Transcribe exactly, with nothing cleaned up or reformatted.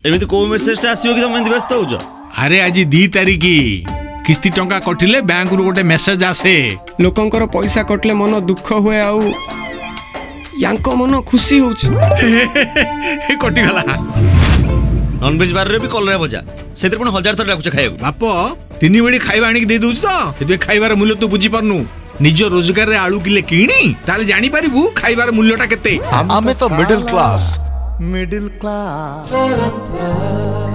एमती को मेसेज आसीबो कि तुम एमती व्यस्त होउछ? अरे आज दी तारीख किस्ती टंका कटिले बैंक रु गोटे मेसेज आसे। लोकंकर पैसा कटले मन दुख हुए आउ यांको मन खुशी होउछ। कटि गला। नॉनवेज बार रे भी कलरा भजा सेतिर पण हजार थर डाकुछ खाइबो। बाप तीन बेली खाइबा आनी दे दउछ तो सेते खाइबार मूल्य तू बुझी परनु। निज रोजगार रे आलू किले किणी ताले जानि परिबु खाइबार मूल्यटा केते। आमे तो मिडिल क्लास मिडिल क्लास